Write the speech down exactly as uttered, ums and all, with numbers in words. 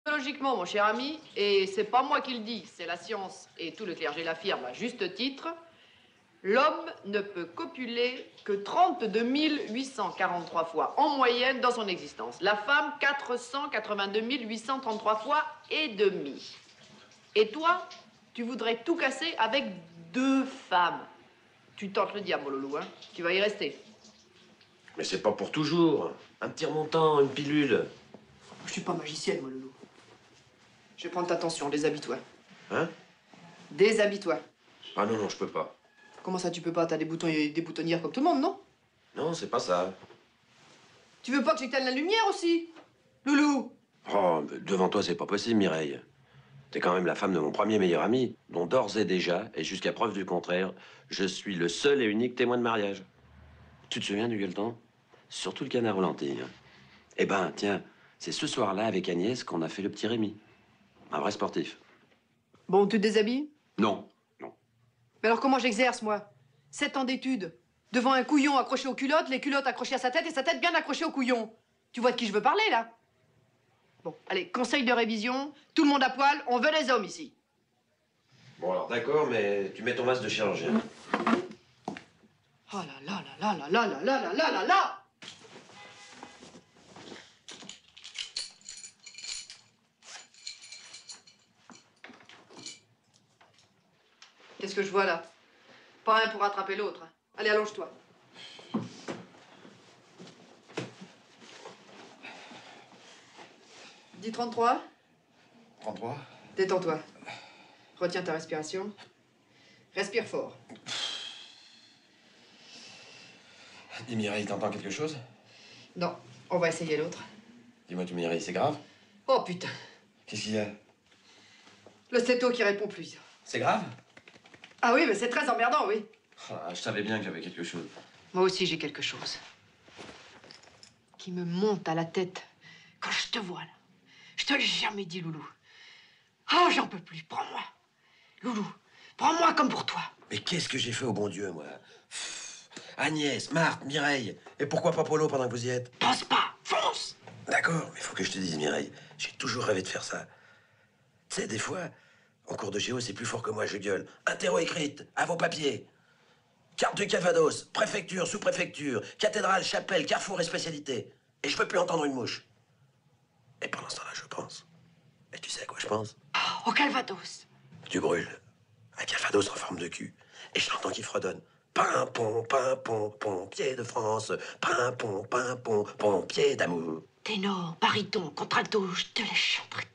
Logiquement, mon cher ami, et c'est pas moi qui le dis, c'est la science et tout le clergé l'affirme à juste titre, l'homme ne peut copuler que trente-deux mille huit cent quarante-trois fois en moyenne dans son existence. La femme, quatre cent quatre-vingt-deux mille huit cent trente-trois fois et demi. Et toi, tu voudrais tout casser avec deux femmes. Tu tentes le diable, mon loulou, hein? Tu vas y rester. Mais c'est pas pour toujours. Un petit remontant, une pilule. Je suis pas magicienne, moi, loulou. Je vais prendre ta tension, déshabille-toi. Hein? Déshabille-toi. Ah non, non, je peux pas. Comment ça, tu peux pas? T'as des boutons et des boutonnières comme tout le monde, non? Non, c'est pas ça. Tu veux pas que j'éteigne la lumière aussi? Loulou? Oh, mais devant toi, c'est pas possible, Mireille. T'es quand même la femme de mon premier meilleur ami, dont d'ores et déjà, et jusqu'à preuve du contraire, je suis le seul et unique témoin de mariage. Tu te souviens du gueuleton? Surtout le canard aux lentilles. Hein. Eh ben, tiens, c'est ce soir-là, avec Agnès, qu'on a fait le petit Rémi. Un vrai sportif. Bon, tu te déshabilles? Non, non. Mais alors comment j'exerce, moi? Sept ans d'études. Devant un couillon accroché aux culottes, les culottes accrochées à sa tête et sa tête bien accrochée au couillon. Tu vois de qui je veux parler, là? Bon, allez, conseil de révision, tout le monde à poil, on veut les hommes ici. Bon, alors d'accord, mais tu mets ton masque de chirurgien. Oh là là là là là là là là là là là! Qu'est-ce que je vois là? Pas un pour attraper l'autre. Allez, allonge-toi. Dis trente-trois. trente-trois. Détends-toi. Retiens ta respiration. Respire fort. Dis Mireille, t'entends quelque chose? Non, on va essayer l'autre. Dis-moi tout Mireille, c'est grave? Oh putain. Qu'est-ce qu'il y a? Le stéto qui répond plus. C'est grave? Ah oui, mais c'est très emmerdant, oui. Ah, je savais bien que j'avais quelque chose. Moi aussi, j'ai quelque chose. Qui me monte à la tête quand je te vois, là. Je te l'ai jamais dit, Loulou. Oh, j'en peux plus. Prends-moi. Loulou, prends-moi comme pour toi. Mais qu'est-ce que j'ai fait au bon Dieu, moi? Agnès, Marthe, Mireille. Et pourquoi pas Polo pendant que vous y êtes? Pense pas, fonce. D'accord, mais faut que je te dise, Mireille, j'ai toujours rêvé de faire ça. Tu sais, des fois, en cours de géo, c'est plus fort que moi, je gueule. Interro écrite, à vos papiers. Carte du Calvados, préfecture, sous-préfecture, cathédrale, chapelle, carrefour et spécialité. Et je peux plus entendre une mouche. Et pendant ce temps-là, je pense. Et tu sais à quoi je pense? Oh, au Calvados. Tu brûles. Un Calvados en forme de cul. Et je l'entends qui fredonne. Pimpon, pimpon, pompier de France. Pimpon, pimpon, pompier d'amour. Ténor, baryton, contralto, je te les chanterai